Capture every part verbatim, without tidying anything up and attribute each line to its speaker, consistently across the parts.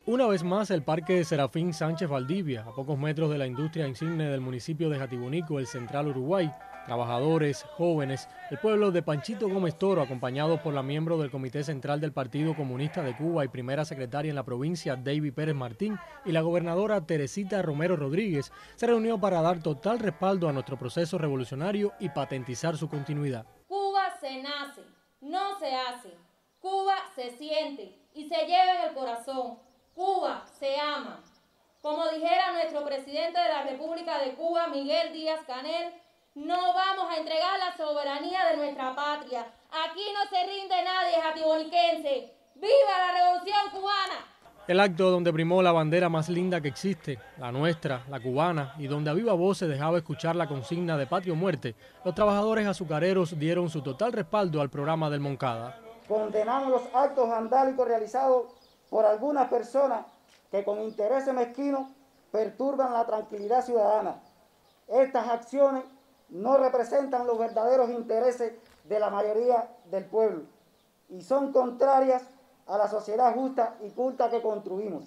Speaker 1: Una vez más, el Parque Serafín Sánchez Valdivia, a pocos metros de la industria insigne del municipio de Jatibonico, el Central Uruguay. Trabajadores, jóvenes, el pueblo de Panchito Gómez Toro, acompañados por la miembro del Comité Central del Partido Comunista de Cuba y primera secretaria en la provincia, David Pérez Martín, y la gobernadora Teresita Romero Rodríguez, se reunió para dar total respaldo a nuestro proceso revolucionario y patentizar su continuidad.
Speaker 2: Cuba se nace, no se hace. Cuba se siente y se lleva en el corazón. Cuba se ama. Como dijera nuestro presidente de la República de Cuba, Miguel Díaz-Canel, no vamos a entregar la soberanía de nuestra patria. Aquí no se rinde nadie jatiboniquense. ¡Viva la Revolución Cubana!
Speaker 1: El acto donde primó la bandera más linda que existe, la nuestra, la cubana, y donde a viva voz se dejaba escuchar la consigna de patria o muerte, los trabajadores azucareros dieron su total respaldo al programa del Moncada.
Speaker 3: Condenamos los actos vandálicos realizados por algunas personas que con intereses mezquinos perturban la tranquilidad ciudadana. Estas acciones no representan los verdaderos intereses de la mayoría del pueblo y son contrarias a la sociedad justa y culta que construimos.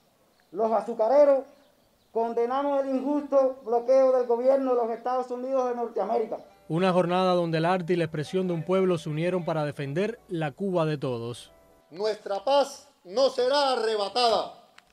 Speaker 3: Los azucareros condenamos el injusto bloqueo del gobierno de los Estados Unidos de Norteamérica.
Speaker 1: Una jornada donde el arte y la expresión de un pueblo se unieron para defender la Cuba de todos.
Speaker 4: Nuestra paz no será arrebatada.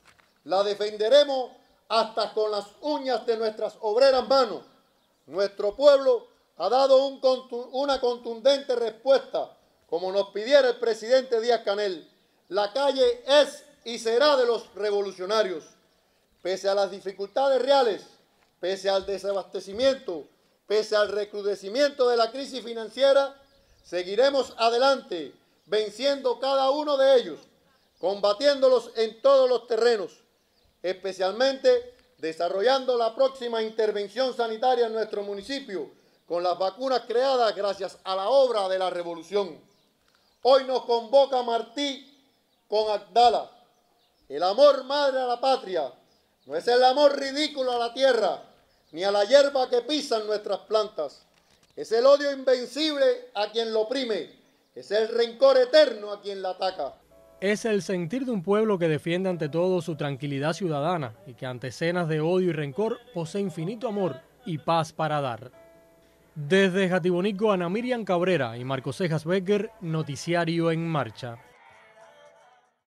Speaker 4: La defenderemos hasta con las uñas de nuestras obreras manos. Nuestro pueblo ha dado un contu- una contundente respuesta, como nos pidiera el presidente Díaz-Canel. La calle es y será de los revolucionarios. Pese a las dificultades reales, pese al desabastecimiento, pese al recrudecimiento de la crisis financiera, seguiremos adelante, venciendo cada uno de ellos, combatiéndolos en todos los terrenos, especialmente desarrollando la próxima intervención sanitaria en nuestro municipio con las vacunas creadas gracias a la obra de la revolución. Hoy nos convoca Martí con Abdala. El amor madre a la patria no es el amor ridículo a la tierra, ni a la hierba que pisan nuestras plantas. Es el odio invencible a quien lo oprime, es el rencor eterno a quien la ataca.
Speaker 1: Es el sentir de un pueblo que defiende ante todo su tranquilidad ciudadana y que ante escenas de odio y rencor posee infinito amor y paz para dar. Desde Jatibonico, Ana Miriam Cabrera y Marcos Cejas Becker, Noticiario en Marcha.